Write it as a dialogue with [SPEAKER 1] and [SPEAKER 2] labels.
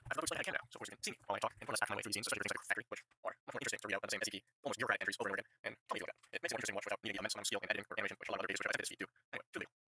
[SPEAKER 1] I've never explained how I can now, so of course you can see me while I talk and process action my way through these scenes, especially things like factory, which are much more interesting to read out than the same SCP, almost bureaucratic entries over and over again, and tell me to look at. It makes it more interesting to watch without needing the immense amount of skill in editing or animation, which a lot of other videos which I've edited speed do. Anyway, too late.